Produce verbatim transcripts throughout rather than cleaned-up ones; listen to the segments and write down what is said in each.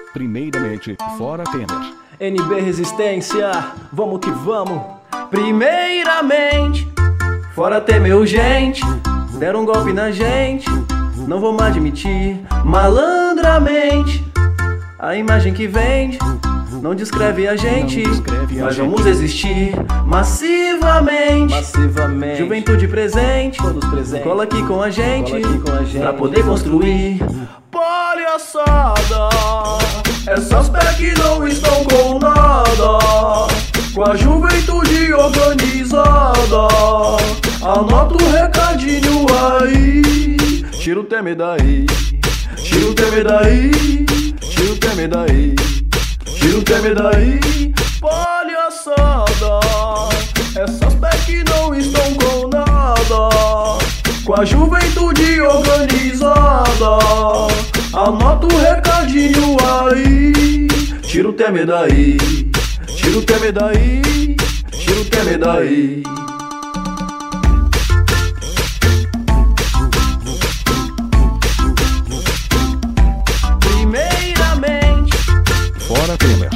Primeiramente, fora Temer. N B Resistência, vamos que vamos. Primeiramente, fora Temer urgente. Deram um golpe na gente, não vamos admitir. Malandramente, a imagem que vende não descreve a gente, descreve a mas gente. vamos existir massivamente. Massivamente. Juventude presente, Todos presentes. cola aqui com a gente, Cola aqui com a gente. pra poder construir. Palhaçada, essas pés que não estão com nada, com a juventude organizada. Anota o recadinho aí. Tira o Temer daí, tira o Temer daí, tira o Temer daí, tira o Temer daí. Palhaçada, essas pés que não estão com nada, com a juventude organizada. Anota o recadinho aí. Tira o Temer daí, tira o Temer daí, tira o Temer daí. Primeiramente, Fora Temer.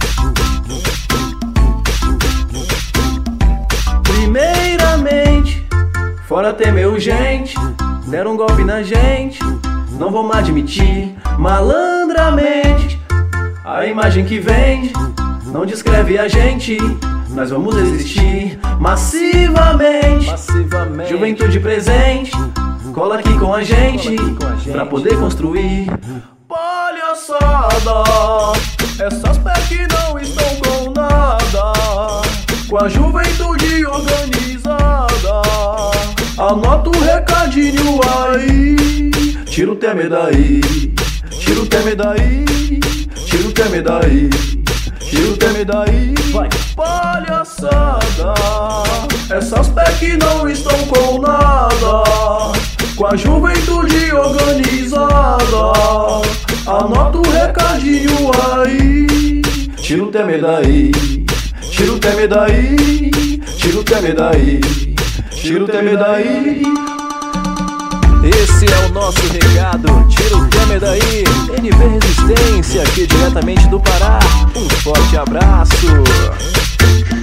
Primeiramente, fora Temer urgente. Deram um golpe na gente, não vamos admitir. Malandramente, a imagem que vende não descreve a gente, nós vamos existir massivamente. Massivamente. Juventude presente, cola aqui com a gente, Cola aqui com a gente. pra poder construir. Palhaçada, essas pés que não estão com nada, com a juventude organizada. Anota o recadinho aí. Tira o Temer daí, tira o Temer daí, tira o Temer daí, tira o Temer daí. Vai. Palhaçada, essas pés que não estão com nada, com a juventude organizada. Anota o recadinho aí. Tira o Temer daí, tira o Temer daí, tira o Temer daí, tira o Temer daí. Esse é o nosso recado, tira o Temer daí. N B Resistência, aqui diretamente do Pará. Um forte abraço.